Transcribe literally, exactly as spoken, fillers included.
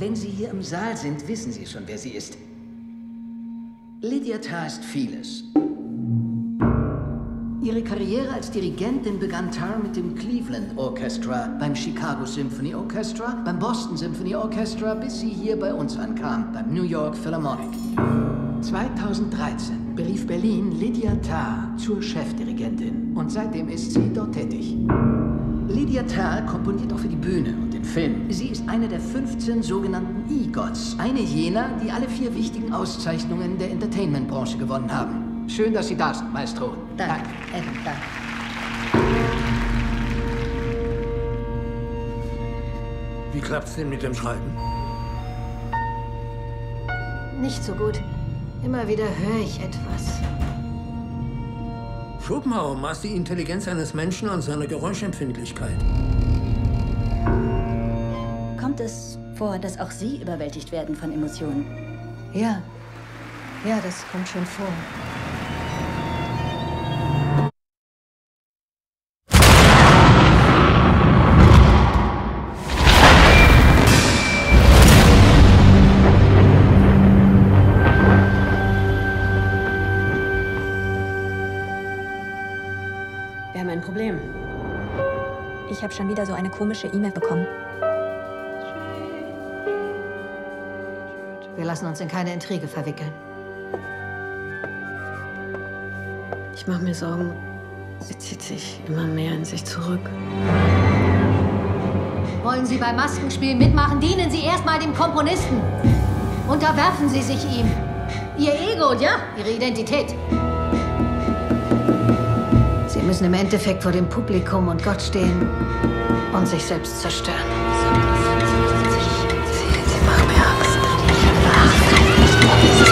Wenn Sie hier im Saal sind, wissen Sie schon, wer sie ist. Lydia Tarr ist vieles. Ihre Karriere als Dirigentin begann Tarr mit dem Cleveland Orchestra, beim Chicago Symphony Orchestra, beim Boston Symphony Orchestra, bis sie hier bei uns ankam, beim New York Philharmonic. zweitausenddreizehn berief Berlin Lydia Tarr zur Chefdirigentin und seitdem ist sie dort tätig. Lydia Tarr komponiert auch für die Bühne und den Film. Sie ist eine der fünfzehn sogenannten E-Gods, eine jener, die alle vier wichtigen Auszeichnungen der Entertainment-Branche gewonnen haben. Schön, dass Sie da sind, Maestro. Danke, Evan, danke. Wie klappt's denn mit dem Schreiben? Nicht so gut. Immer wieder höre ich etwas. Schopenhauer maß die Intelligenz eines Menschen an seiner Geräuschempfindlichkeit. Kommt es vor, dass auch Sie überwältigt werden von Emotionen? Ja, ja, das kommt schon vor. Wir haben ein Problem. Ich habe schon wieder so eine komische E-Mail bekommen. Wir lassen uns in keine Intrige verwickeln. Ich mache mir Sorgen. Sie zieht sich immer mehr in sich zurück. Wollen Sie beim Maskenspiel mitmachen, dienen Sie erstmal dem Komponisten. Unterwerfen Sie sich ihm. Ihr Ego, ja? Ihre Identität. Sie müssen im Endeffekt vor dem Publikum und Gott stehen und sich selbst zerstören. Sie, sie machen mir Angst.